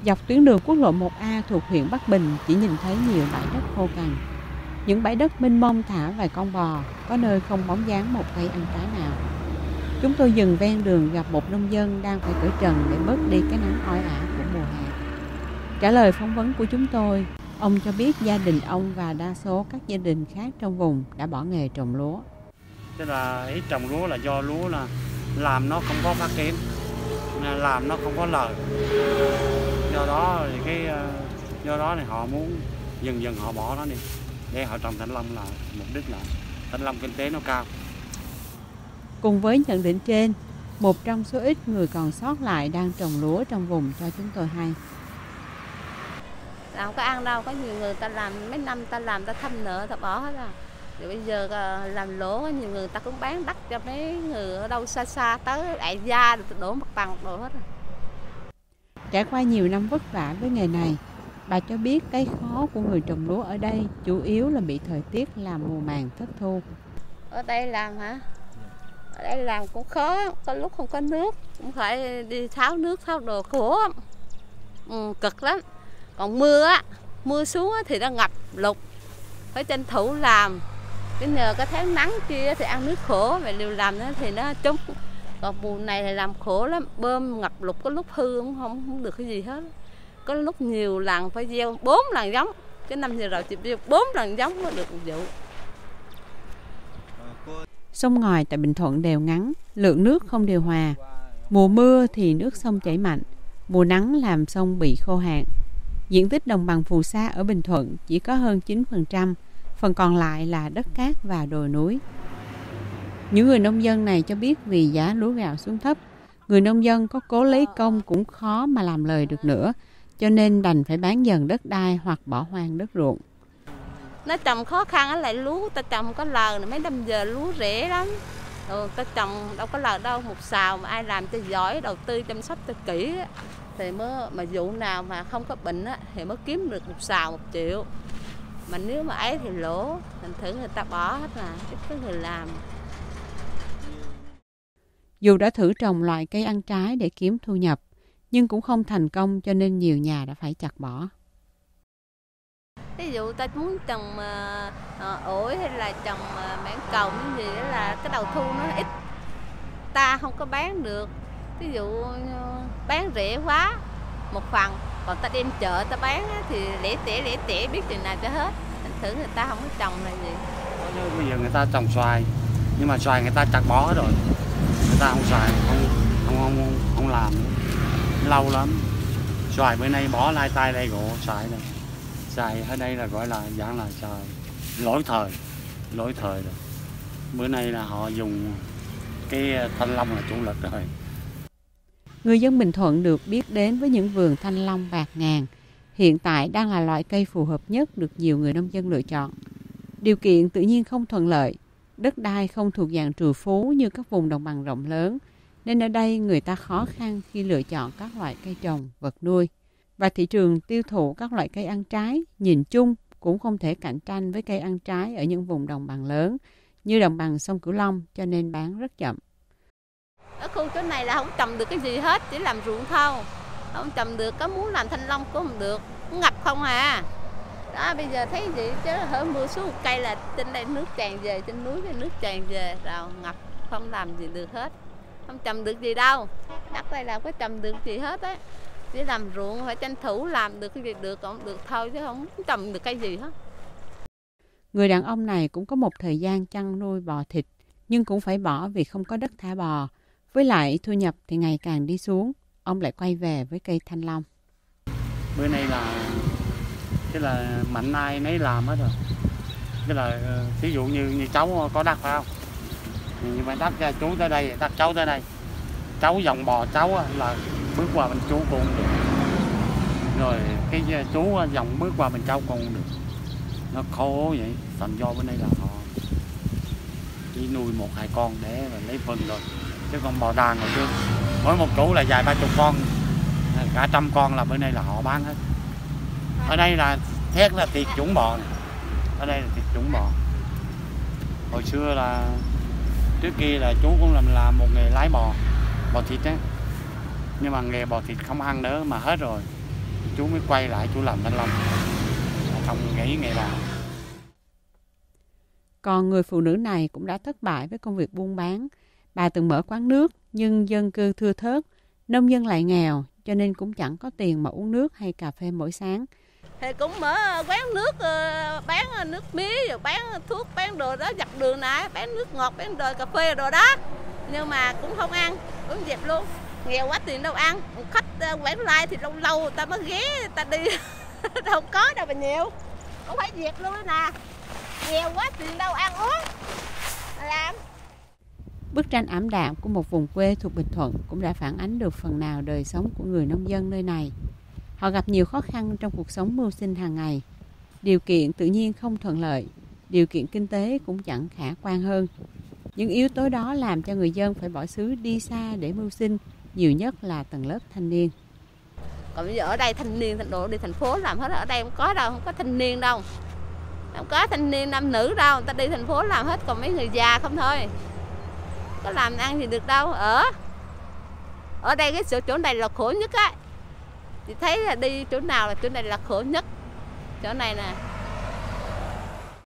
Dọc tuyến đường quốc lộ 1A thuộc huyện Bắc Bình chỉ nhìn thấy nhiều bãi đất khô cằn. Những bãi đất mênh mông thả vài con bò, có nơi không bóng dáng một cây ăn trái nào. Chúng tôi dừng ven đường gặp một nông dân đang phải cởi trần để bớt đi cái nắng oi ả của mùa hè. Trả lời phỏng vấn của chúng tôi, ông cho biết gia đình ông và đa số các gia đình khác trong vùng đã bỏ nghề trồng lúa. Tức là ít trồng lúa là do lúa là làm nó không có phát triển, làm nó không có lời. Do đó thì họ muốn dần họ bỏ nó đi để họ trồng thanh long, là mục đích là thanh long kinh tế nó cao. Cùng với nhận định trên, một trong số ít người còn sót lại đang trồng lúa trong vùng cho chúng tôi hay. Làm có ăn đâu, có nhiều người ta làm mấy năm ta làm ta thâm nợ ta bỏ hết rồi. Rồi bây giờ làm lỗ, nhiều người ta cũng bán đất cho mấy người ở đâu xa xa tới đại gia rồi đổ mặt bằng đổ hết rồi. Trải qua nhiều năm vất vả với nghề này, bà cho biết cái khó của người trồng lúa ở đây chủ yếu là bị thời tiết làm mùa màng thất thu. Ở đây làm hả? Ở đây làm cũng khó, có lúc không có nước, cũng phải đi tháo nước, tháo đồ khổ lắm. Cực lắm. Còn mưa xuống thì nó ngập lụt, phải tranh thủ làm. Cái nhờ cái tháng nắng kia thì ăn nước khổ, vậy liều làm thì nó trúng. Còn mùa này thì làm khổ lắm, bơm ngập lụt, có lúc hư không được cái gì hết. Có lúc nhiều lần phải gieo 4 lần giống, cái năm vừa rồi chỉ gieo 4 lần giống mới được một vụ. Sông ngòi tại Bình Thuận đều ngắn, lượng nước không điều hòa. Mùa mưa thì nước sông chảy mạnh, mùa nắng làm sông bị khô hạn. Diện tích đồng bằng phù sa ở Bình Thuận chỉ có hơn 9%, phần còn lại là đất cát và đồi núi. Những người nông dân này cho biết vì giá lúa gạo xuống thấp, người nông dân có cố lấy công cũng khó mà làm lời được nữa, cho nên đành phải bán dần đất đai hoặc bỏ hoang đất ruộng. Nó trồng khó khăn ở lại lúa, ta trồng không có lời, mấy năm giờ lúa rẻ lắm. Rồi ta trồng đâu có lời đâu, một xào mà ai làm cho giỏi, đầu tư chăm sóc cho kỹ thì mới, mà vụ nào mà không có bệnh thì mới kiếm được một xào 1 triệu. Mà nếu mà ấy thì lỗ, thành thử người ta bỏ hết là ít có người làm. Dù đã thử trồng loại cây ăn trái để kiếm thu nhập, nhưng cũng không thành công cho nên nhiều nhà đã phải chặt bỏ. Ví dụ ta muốn trồng ổi hay là trồng mãng cầu như gì đó là cái đầu thu nó ít, ta không có bán được. Ví dụ bán rẻ quá một phần, còn ta đem chợ ta bán thì lẻ tẻ biết chừng nào cho hết. Thành thử người ta không có trồng là gì. Bây giờ người ta trồng xoài, nhưng mà xoài người ta chặt bỏ hết rồi. Người ta không xoài, không làm nữa. Lâu lắm. Xoài bữa nay bỏ lai tai lai gỗ xoài này. Xoài ở đây là gọi là dạng là xoài lỗi thời rồi. Bữa nay là họ dùng cái thanh long là chủ lực rồi. Người dân Bình Thuận được biết đến với những vườn thanh long bạc ngàn. Hiện tại đang là loại cây phù hợp nhất được nhiều người nông dân lựa chọn. Điều kiện tự nhiên không thuận lợi, đất đai không thuộc dạng trù phú như các vùng đồng bằng rộng lớn, nên ở đây người ta khó khăn khi lựa chọn các loại cây trồng, vật nuôi. Và thị trường tiêu thụ các loại cây ăn trái nhìn chung cũng không thể cạnh tranh với cây ăn trái ở những vùng đồng bằng lớn như đồng bằng sông Cửu Long, cho nên bán rất chậm. Ở khu chỗ này là không trồng được cái gì hết, chỉ làm ruộng thôi. Không trồng được, có muốn làm thanh long cũng không được, ngập không à. Đó, bây giờ thấy gì chứ hở mưa xuống một cây là trên đây nước tràn về, trên núi cái nước tràn về, rồi ngập không làm gì được hết. Không trồng được gì đâu, đất đây là có trồng được gì hết á. Chỉ làm ruộng phải tranh thủ làm được cái gì được, còn được thôi chứ không trồng được cây gì hết. Người đàn ông này cũng có một thời gian chăn nuôi bò thịt, nhưng cũng phải bỏ vì không có đất thả bò. Với lại thu nhập thì ngày càng đi xuống, ông lại quay về với cây thanh long. Bữa nay là mạnh ai nấy làm hết rồi. Cái là ví dụ như cháu có đất phải không? Nhưng mà đất cho chú tới đây, đất cháu tới đây. Cháu dòng bò cháu là bước qua bên chú cũng được. Rồi cái chú dòng bước qua bên cháu cũng được. Nó khổ vậy, thành do bên đây là họ chỉ nuôi 1-2 con để lấy phân rồi. Chứ còn bò đàn rồi chứ. Mỗi một chủ là vài 30 con, cả 100 con là bên đây là họ bán hết. Ở đây là thét là thịt chủng bò này. Ở đây là thịt chủng bò. Hồi xưa là trước kia là chú cũng làm một nghề lái bò thịt á. Nhưng mà nghề bò thịt không ăn nữa mà hết rồi. chú mới quay lại chú làm thanh long, không nghĩ nghề nào. Còn người phụ nữ này cũng đã thất bại với công việc buôn bán. Bà từng mở quán nước nhưng dân cư thưa thớt, nông dân lại nghèo cho nên cũng chẳng có tiền mà uống nước hay cà phê mỗi sáng. Thì cũng mở quán nước, bán nước mía, rồi bán thuốc, bán đồ đó dọc đường này, bán nước ngọt, bán đồ cà phê đồ đó. Nhưng mà cũng không ăn, uống dẹp luôn. Nghèo quá tiền đâu ăn, khách quán lai thì lâu lâu người ta mới ghé, người ta đi, không có đâu mà nhiều. Cũng phải dẹp luôn đó nè, nghèo quá tiền đâu ăn uống, làm. Bức tranh ảm đạm của một vùng quê thuộc Bình Thuận cũng đã phản ánh được phần nào đời sống của người nông dân nơi này. Họ gặp nhiều khó khăn trong cuộc sống mưu sinh hàng ngày. Điều kiện tự nhiên không thuận lợi, điều kiện kinh tế cũng chẳng khả quan hơn. Những yếu tố đó làm cho người dân phải bỏ xứ đi xa để mưu sinh, nhiều nhất là tầng lớp thanh niên. Còn bây giờ ở đây thanh niên, đồ đi thành phố làm hết, ở đây không có đâu, không có thanh niên đâu. Không có thanh niên nam nữ đâu, người ta đi thành phố làm hết, còn mấy người già không thôi. Có làm ăn thì được đâu, ở đây cái chỗ này là khổ nhất á. Thì thấy là đi chỗ nào là chỗ này là khổ nhất. Chỗ này nè,